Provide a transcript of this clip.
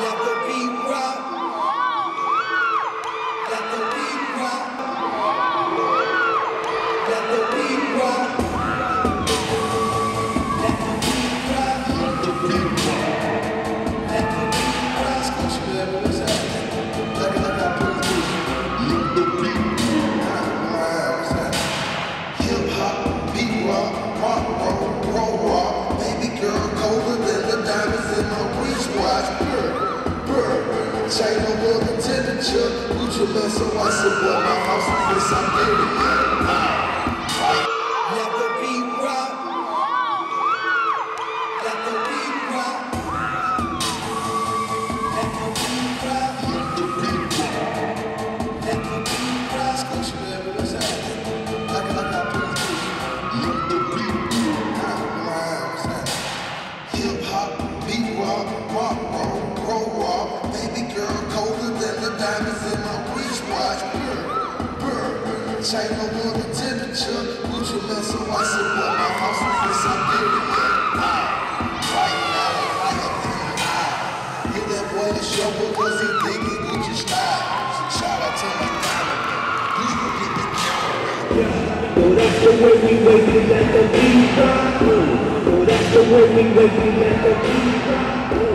Let the beat rock. Let the beat rock. Let the beat rock. Let the beat rock. Let the beat rock. Let the beat rock. Scooch, baby, what's happening? Like I put it through. Let the beat rock. What's happening? Hip hop, beat rock, rock, roll, rock. Baby girl colder than the diamonds in my wristwatch. Chain over the temperature. Put your mess so I support my house in this Siberia. Let the beat rock. Let the beat rock. Let the beat rock. Let the beat rock. Let the beat rock. Scooch, baby, what's happening? Like I put it through. Let the beat rock. What's happening? Hip hop, beat rock, rock, roll, rock. Baby girl colder than the diamonds in my wristwatch. Chain over the temperature. Put your mess so I support my house in this Siberia. Right now, hit that boy the show because he think he Gucci style. Shout out to my diamond. Please go get the camera. So that's the way we waiting, let the beat drop. So that's the way we waiting, let the beat drop.